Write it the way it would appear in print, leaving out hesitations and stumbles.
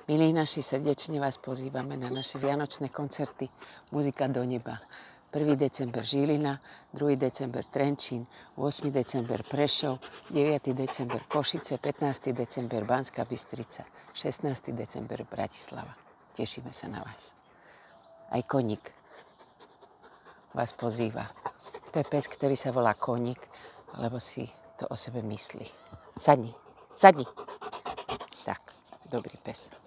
Milí naši, srdečne vás pozývame na naše vianočné koncerty Muzika do neba. 1. december Žilina, 2. december Trenčín, 8. december Prešov, 9. december Košice, 15. december Banská Bystrica, 16. december Bratislava. Tešíme sa na vás. Aj Koník vás pozýva. To je pes, ktorý sa volá Koník, lebo si to o sebe myslí. Sadni, sadni. Tak, dobrý pes.